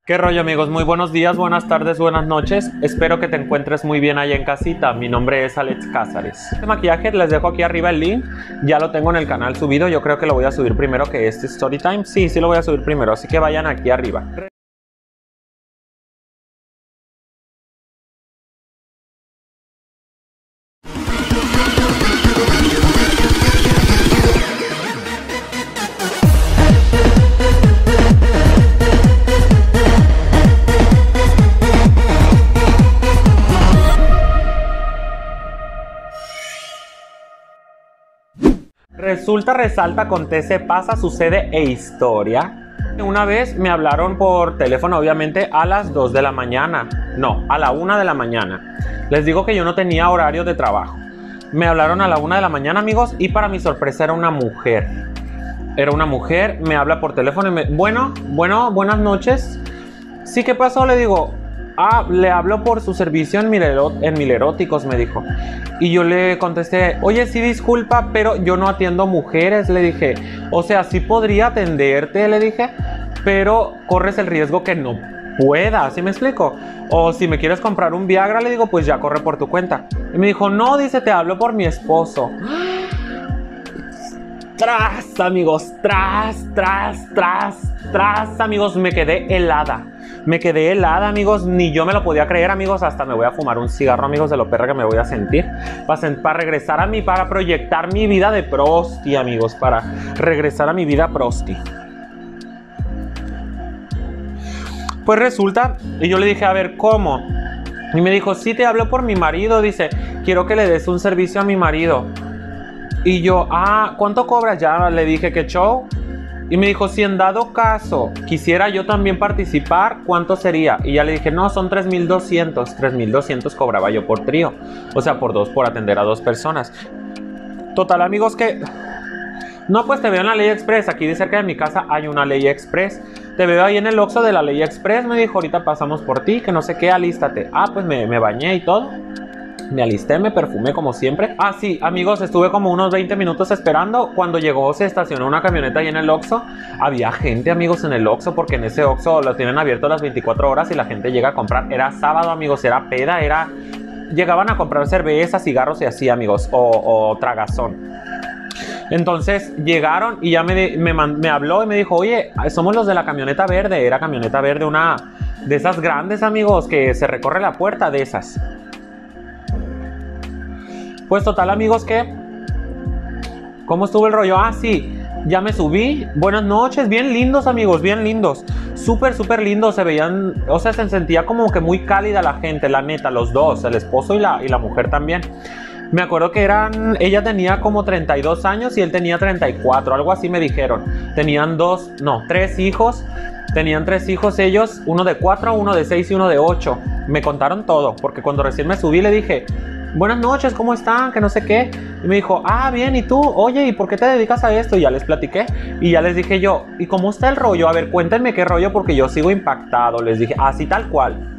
¿Qué rollo, amigos? Muy buenos días, buenas tardes, buenas noches. Espero que te encuentres muy bien allá en casita. Mi nombre es Alex Cázares. Este maquillaje les dejo aquí arriba el link. Ya lo tengo en el canal subido. Yo creo que lo voy a subir primero que este story time. Sí, lo voy a subir primero. Así que vayan aquí arriba. Resulta, resalta, acontece, pasa, sucede e historia. Una vez me hablaron por teléfono, obviamente, a las 2 de la mañana. No, a la 1 de la mañana. Les digo que yo no tenía horario de trabajo. Me hablaron a la 1 de la mañana, amigos, y para mi sorpresa era una mujer. Era una mujer, me habla por teléfono y me... Bueno, buenas noches. Sí, ¿qué pasó? Le digo... le hablo por su servicio en Mileróticos, me dijo. Y yo le contesté, oye, sí, disculpa, pero yo no atiendo mujeres, le dije. O sea, sí podría atenderte, le dije, pero corres el riesgo que no pueda, ¿sí me explico? O si me quieres comprar un Viagra, le digo, pues ya corre por tu cuenta. Y me dijo, no, dice, te hablo por mi esposo. Tras, amigos, tras, amigos, me quedé helada. Me quedé helada, amigos, ni yo me lo podía creer, amigos. Hasta me voy a fumar un cigarro, amigos, de lo perra que me voy a sentir. Para regresar a mí, para proyectar mi vida de prosti, amigos. Para regresar a mi vida prosti. Pues resulta, y yo le dije, a ver, ¿cómo? Y me dijo, sí, te hablo por mi marido, dice, quiero que le des un servicio a mi marido. Y yo, ¿cuánto cobras? Ya le dije, ¿qué show? Y me dijo, si en dado caso quisiera yo también participar, ¿cuánto sería? Y ya le dije, no, son 3,200. 3,200 cobraba yo por trío. O sea, por atender a 2 personas. Total, amigos, que... No, pues te veo en la Ley Express. Aquí de cerca de mi casa hay una Ley Express. Te veo ahí en el Oxxo de la Ley Express. Me dijo, ahorita pasamos por ti, que no sé qué, alístate. Pues me bañé y todo. Me alisté, me perfumé como siempre. Sí, amigos, estuve como unos 20 minutos esperando. Cuando llegó, se estacionó una camioneta ahí en el Oxxo. Había gente, amigos, en el Oxxo, porque en ese Oxxo lo tienen abierto las 24 horas y la gente llega a comprar. Era sábado, amigos, era peda, llegaban a comprar cerveza, cigarros y así, amigos, o tragazón. Entonces llegaron y ya me habló y me dijo, oye, somos los de la camioneta verde. Era camioneta verde, una de esas grandes, amigos, que se recorre la puerta, de esas. Pues total, amigos, que... ¿Cómo estuvo el rollo? Sí, ya me subí. Buenas noches, bien lindos, amigos, bien lindos. Súper lindos, se veían... O sea, se sentía como que muy cálida la gente, la neta, los dos, el esposo y la mujer también. Me acuerdo que ella tenía como 32 años y él tenía 34, algo así me dijeron. Tenían 3 hijos. Tenían 3 hijos ellos, uno de 4, uno de 6 y uno de 8. Me contaron todo, porque cuando recién me subí le dije... Buenas noches, ¿cómo están? Que no sé qué. Y me dijo, bien, ¿y tú? Oye, ¿y por qué te dedicas a esto? Y ya les platiqué. Y ya les dije yo, ¿y cómo está el rollo? A ver, cuéntenme qué rollo, porque yo sigo impactado. Les dije, así tal cual.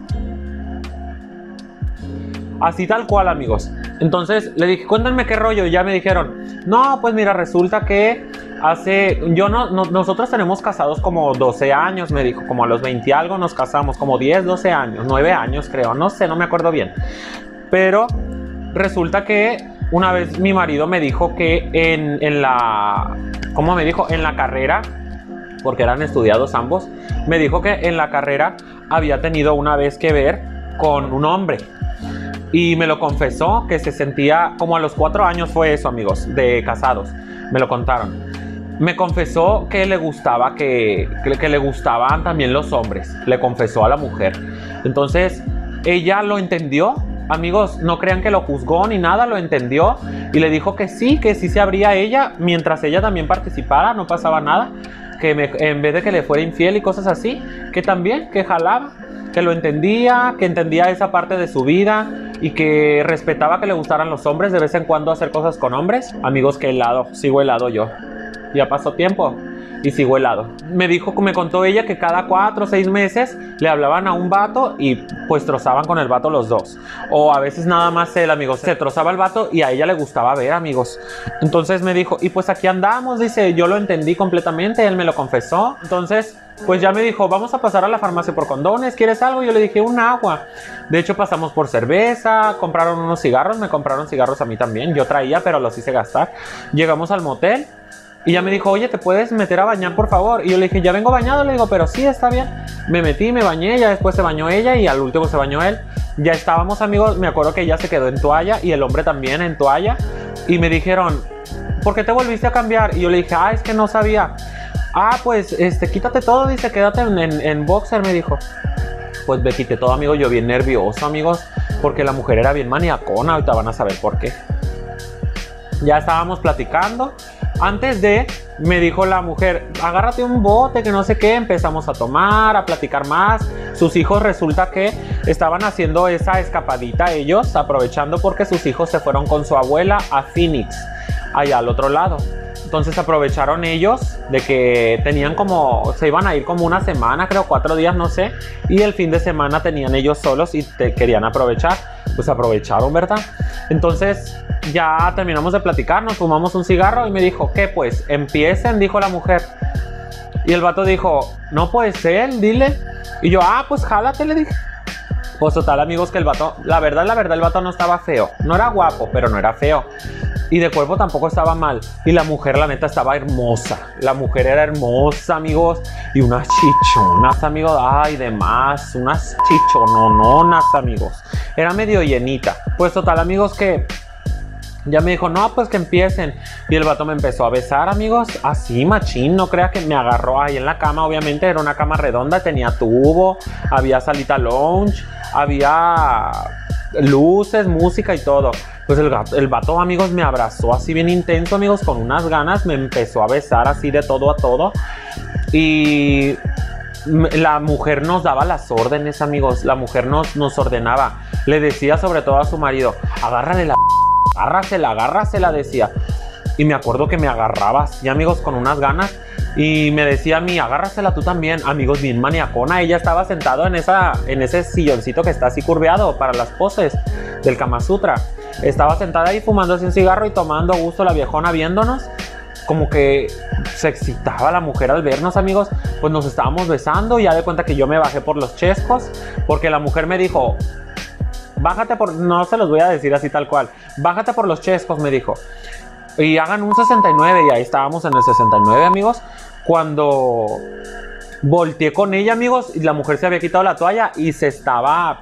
Así tal cual, amigos. Entonces le dije, cuéntenme qué rollo. Y ya me dijeron, no, pues mira, resulta que nosotros tenemos casados como 12 años, me dijo. Como a los 20 y algo nos casamos, como 10, 12 años, 9 años creo. No sé, no me acuerdo bien. Pero... resulta que una vez mi marido me dijo que ¿cómo me dijo? En la carrera, porque eran estudiados ambos, me dijo que en la carrera había tenido una vez que ver con un hombre. Y me lo confesó, que se sentía, como a los 4 años fue eso, amigos, de casados, me lo contaron. Me confesó que le gustaba, que le gustaban también los hombres, le confesó a la mujer. Entonces, ella lo entendió. Amigos, no crean que lo juzgó ni nada, lo entendió y le dijo que sí se abría ella mientras ella también participara, no pasaba nada, que en vez de que le fuera infiel y cosas así, que también, que jalaba, que lo entendía, que entendía esa parte de su vida y que respetaba que le gustaran los hombres, de vez en cuando hacer cosas con hombres. Amigos, que helado, sigo helado yo, ya pasó tiempo. Y sigo helado. Me contó ella que cada 4 o 6 meses le hablaban a un vato y pues trozaban con el vato los dos. O a veces nada más él, amigos, se trozaba el vato y a ella le gustaba ver, amigos. Entonces me dijo, y pues aquí andamos, dice, yo lo entendí completamente, él me lo confesó. Entonces pues ya me dijo, vamos a pasar a la farmacia por condones, ¿quieres algo? Yo le dije, un agua. De hecho, pasamos por cerveza, compraron unos cigarros, me compraron cigarros a mí también. Yo traía, pero los hice gastar. Llegamos al motel y ya me dijo, oye, ¿te puedes meter a bañar, por favor? Y yo le dije, ya vengo bañado. Le digo, pero sí, está bien. Me metí, me bañé, ya después se bañó ella y al último se bañó él. Ya estábamos, amigos, me acuerdo que ella se quedó en toalla y el hombre también en toalla. Y me dijeron, ¿por qué te volviste a cambiar? Y yo le dije, es que no sabía. Pues, quítate todo, dice, quédate en boxer, me dijo. Pues me quité todo, amigo, yo bien nervioso, amigos, porque la mujer era bien maniacona, ahorita van a saber por qué. Ya estábamos platicando. Antes de, me dijo la mujer, agárrate un bote, que no sé qué. Empezamos a tomar, a platicar más. Sus hijos resulta que estaban haciendo esa escapadita ellos, aprovechando porque sus hijos se fueron con su abuela a Phoenix, allá al otro lado. Entonces aprovecharon ellos de que tenían como, se iban a ir como una semana, creo, 4 días, no sé. Y el fin de semana tenían ellos solos y querían aprovechar. Pues aprovecharon, ¿verdad? Entonces ya terminamos de platicar, nos fumamos un cigarro y me dijo, ¿qué pues? Empiecen, dijo la mujer. Y el vato dijo, no puede ser, dile. Y yo, pues jálate, le dije. Pues total, amigos, que el vato, la verdad, el vato no estaba feo. No era guapo, pero no era feo. Y de cuerpo tampoco estaba mal. Y la mujer, la neta, estaba hermosa. La mujer era hermosa, amigos. Y unas chichonas, amigos. Ay, demás. Unas chichonononas, amigos. Era medio llenita. Pues total, amigos, que ya me dijo, no, pues que empiecen. Y el vato me empezó a besar, amigos. Así, machín. No creas que me agarró ahí en la cama. Obviamente era una cama redonda. Tenía tubo. Había salita lounge. Había luces, música y todo. Pues el vato, amigos, me abrazó así bien intenso, amigos, con unas ganas. Me empezó a besar así de todo a todo. Y la mujer nos daba las órdenes, amigos. La mujer nos ordenaba. Le decía sobre todo a su marido, agárrale agárrasela, decía. Y me acuerdo que me agarraba así, amigos, con unas ganas. Y me decía a mí, agárrasela tú también. Amigos, bien maniacona. Ella estaba sentada en ese silloncito que está así curveado para las poses del Kama Sutra. Estaba sentada ahí fumando así un cigarro y tomando a gusto la viejona viéndonos. Como que se excitaba la mujer al vernos, amigos. Pues nos estábamos besando y ya de cuenta que yo me bajé por los chescos. Porque la mujer me dijo, bájate por... No se los voy a decir así tal cual. Bájate por los chescos, me dijo. Y hagan un 69 y ahí estábamos en el 69, amigos. Cuando volteé con ella, amigos, y la mujer se había quitado la toalla y se estaba,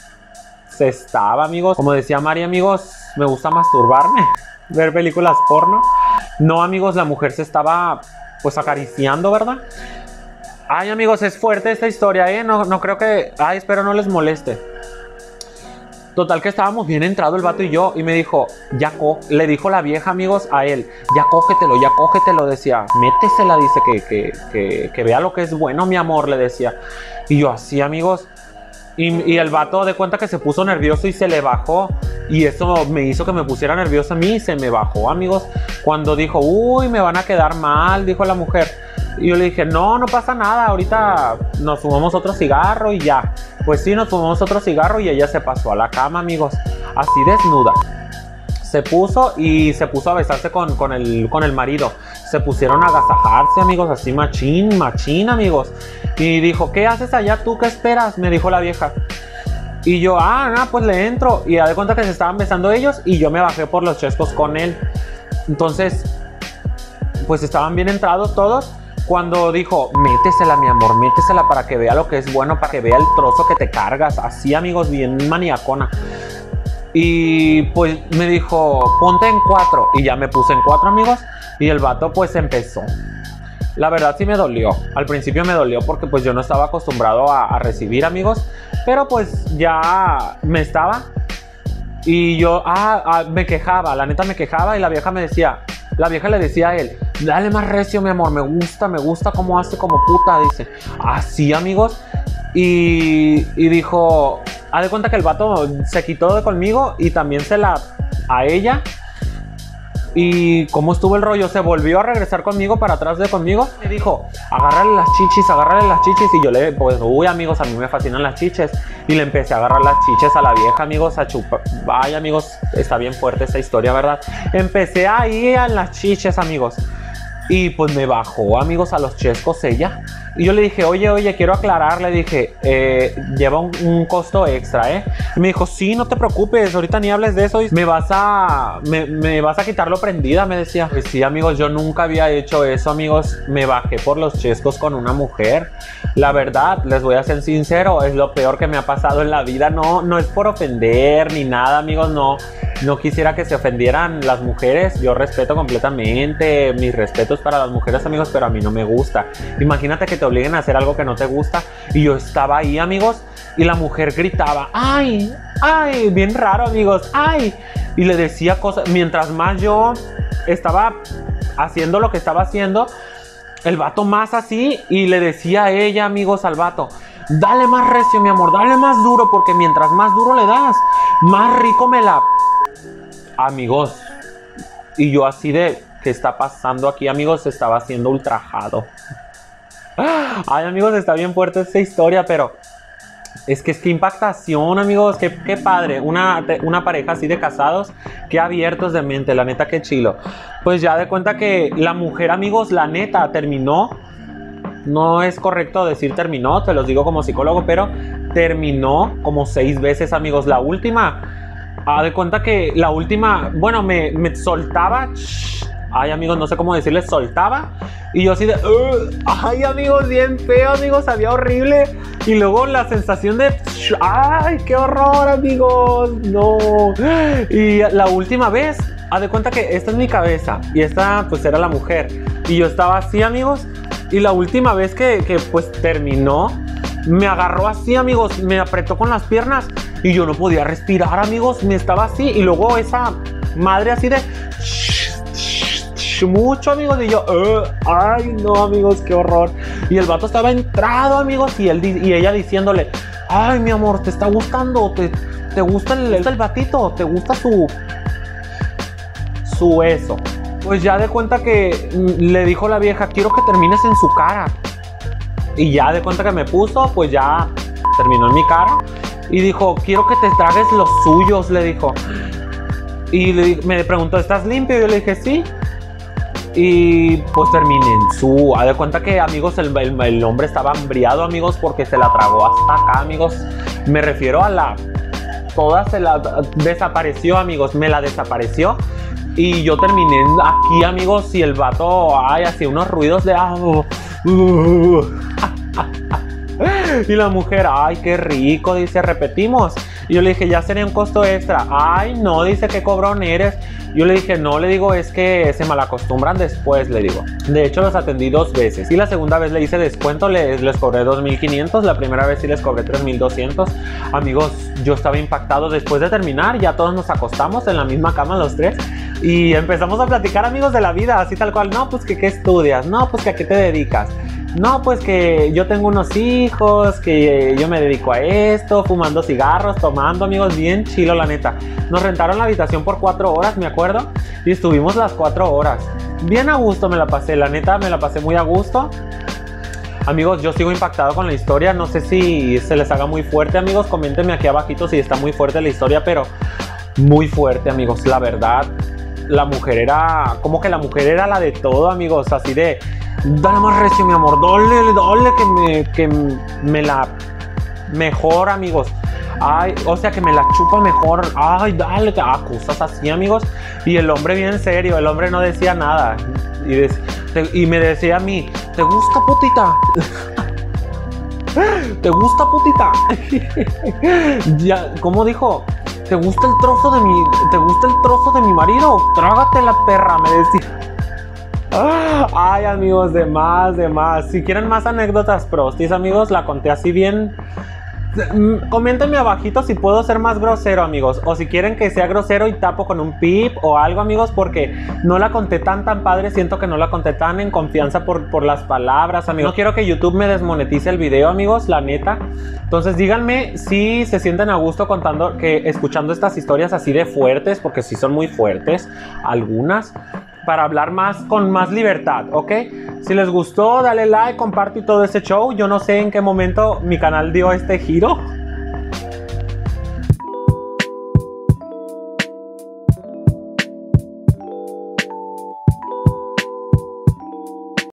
amigos. Como decía Mari, amigos, me gusta masturbarme, ver películas porno. No, amigos, la mujer se estaba, pues, acariciando, ¿verdad? Ay, amigos, es fuerte esta historia, ¿eh? No creo que... espero no les moleste. Total que estábamos bien entrado el vato y yo. Y me dijo, le dijo la vieja, amigos, a él, ya cógetelo, decía. Métesela, dice, que vea lo que es bueno, mi amor, le decía. Y yo así, amigos. Y el vato de cuenta que se puso nervioso y se le bajó. Y eso me hizo que me pusiera nervioso a mí y se me bajó, amigos. Cuando dijo, uy, me van a quedar mal, dijo la mujer. Y yo le dije, no pasa nada, ahorita nos fumamos otro cigarro y ya. Pues sí, nos fumamos otro cigarro y ella se pasó a la cama, amigos, así desnuda. Se puso a besarse con el marido. Se pusieron a agasajarse, amigos, así machín, amigos. Y dijo, ¿qué haces allá tú? ¿Qué esperas? Me dijo la vieja. Y yo, pues le entro. Y da de cuenta que se estaban besando ellos y yo me bajé por los chescos con él. Entonces, pues estaban bien entrados todos. Cuando dijo, métesela, mi amor, métesela para que vea lo que es bueno, para que vea el trozo que te cargas. Así, amigos, bien maniacona. Y pues me dijo, ponte en 4. Y ya me puse en 4, amigos. Y el vato pues empezó. La verdad sí me dolió. Al principio me dolió porque pues yo no estaba acostumbrado a recibir, amigos. Pero pues ya me estaba. Y yo me quejaba, la neta me quejaba. Y la vieja le decía a él, dale más recio, mi amor, me gusta cómo hace como puta, dice. Así, amigos. Y dijo, haz de cuenta que el vato se quitó de conmigo y también a ella. Y cómo estuvo el rollo, se volvió a regresar conmigo, para atrás de conmigo. Me dijo, agárrale las chichis. Y yo pues, uy, amigos, a mí me fascinan las chiches. Y le empecé a agarrar las chiches a la vieja, amigos, a chupar. Vaya, amigos, está bien fuerte esta historia, ¿verdad? Empecé ahí a las chiches, amigos. Y pues me bajó, amigos, a los chescos ella. Y yo le dije, oye, quiero aclarar, le dije, lleva un costo extra, ¿eh? Y me dijo, sí, no te preocupes, ahorita ni hables de eso, y me vas a quitarlo prendida, me decía. Pues sí, amigos, yo nunca había hecho eso, amigos. Me bajé por los chescos con una mujer. La verdad, les voy a ser sincero, es lo peor que me ha pasado en la vida. No es por ofender ni nada, amigos, no quisiera que se ofendieran las mujeres. Yo respeto completamente, mis respetos para las mujeres, amigos, pero a mí no me gusta. Imagínate que te obliguen a hacer algo que no te gusta. Y yo estaba ahí, amigos, y la mujer gritaba, ¡ay! ¡Ay! Bien raro, amigos, ¡ay! Y le decía cosas. Mientras más yo estaba haciendo lo que estaba haciendo, el vato más así, y le decía a ella, amigos, al vato, dale más recio, mi amor, dale más duro, porque mientras más duro le das, más rico me la... Amigos, y yo así de, ¿qué está pasando aquí, amigos? Estaba siendo ultrajado. Ay, amigos, está bien fuerte esta historia, pero es que impactación, amigos, qué padre, una pareja así de casados, qué abiertos de mente, la neta, qué chilo. Pues ya de cuenta que la mujer, amigos, la neta, terminó. No es correcto decir terminó, te los digo como psicólogo, pero terminó como 6 veces, amigos. La última, de cuenta que la última, bueno, me soltaba. Ay, amigos, no sé cómo decirles, soltaba. Y yo así de, ay, amigos, bien feo, amigos, sabía horrible. Y luego la sensación de, ay, qué horror, amigos, no. Y la última vez, haz de cuenta que esta es mi cabeza y esta pues era la mujer. Y yo estaba así, amigos. Y la última vez que pues terminó, me agarró así, amigos, me apretó con las piernas y yo no podía respirar, amigos, me estaba así. Y luego esa madre así de... mucho, amigos, y yo, ay, no, amigos, qué horror. Y el vato estaba entrado, amigos, y ella diciéndole, ay, mi amor, ¿te está gustando? ¿Te gusta el batito? ¿Te gusta su eso? Pues ya de cuenta que le dijo la vieja, quiero que termines en su cara. Y ya de cuenta que me puso, pues ya terminó en mi cara. Y dijo, quiero que te tragues los suyos, le dijo. Y me preguntó, ¿estás limpio? Y yo le dije, sí. Y pues terminé en su... Haz de cuenta que, amigos, el hombre estaba hambriado, amigos, porque se la tragó hasta acá, amigos. Me refiero a la... Toda se la desapareció, amigos. Me la desapareció. Y yo terminé aquí, amigos, y el vato, ay, hacía unos ruidos de... Y la mujer, ay, qué rico, dice, repetimos. Y yo le dije, ya sería un costo extra. Ay, no, dice, qué cobrón eres. Yo le dije, no, le digo, es que se malacostumbran después, le digo. De hecho, los atendí 2 veces. Y la segunda vez le hice descuento, les cobré 2,500. La primera vez sí les cobré 3,200. Amigos, yo estaba impactado. Después de terminar, ya todos nos acostamos en la misma cama los 3. Y empezamos a platicar, amigos, de la vida, así tal cual. No, pues que qué estudias. No, pues que a qué te dedicas. No, pues que yo tengo unos hijos, que yo me dedico a esto, fumando cigarros, tomando, amigos, bien chilo, la neta. Nos rentaron la habitación por 4 horas, me acuerdo, y estuvimos las 4 horas. Bien a gusto me la pasé, la neta, me la pasé muy a gusto. Amigos, yo sigo impactado con la historia, no sé si se les haga muy fuerte, amigos, coméntenme aquí abajito si está muy fuerte la historia, pero muy fuerte, amigos, la verdad. La mujer era, como que la mujer era la de todo, amigos, así de, dale más recio, mi amor, dale que me la mejor, amigos. Ay, o sea, que me la chupa mejor. Ay, dale, cosas así, amigos. Y el hombre bien serio, el hombre no decía nada. Y me decía a mí, ¿te gusta, putita? ¿Te gusta, putita? Ya, ¿cómo dijo? ¿Te gusta el trozo de mi marido? Trágate la perra, me decía. Ay, amigos, de más. Si quieren más anécdotas prostis, amigos, la conté así bien. Coméntenme abajito si puedo ser más grosero, amigos, o si quieren que sea grosero y tapo con un pip o algo, amigos, porque no la conté tan padre. Siento que no la conté tan en confianza por las palabras, amigos. No quiero que YouTube me desmonetice el video, amigos, la neta. Entonces díganme si se sienten a gusto escuchando estas historias así de fuertes, porque sí son muy fuertes algunas, para hablar con más libertad, ¿ok? Si les gustó, dale like, comparte todo ese show. Yo no sé en qué momento mi canal dio este giro.